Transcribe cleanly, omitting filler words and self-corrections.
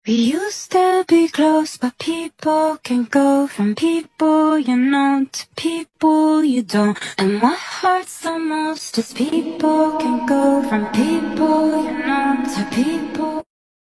We used to be close, but people can go from people you know to people you don't. And what hurts the most is people can go from people you know to people